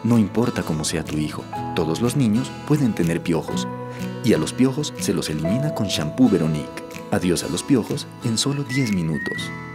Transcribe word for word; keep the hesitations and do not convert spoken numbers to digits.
No importa cómo sea tu hijo, todos los niños pueden tener piojos. Y a los piojos se los elimina con shampoo Veronique. Adiós a los piojos en solo diez minutos.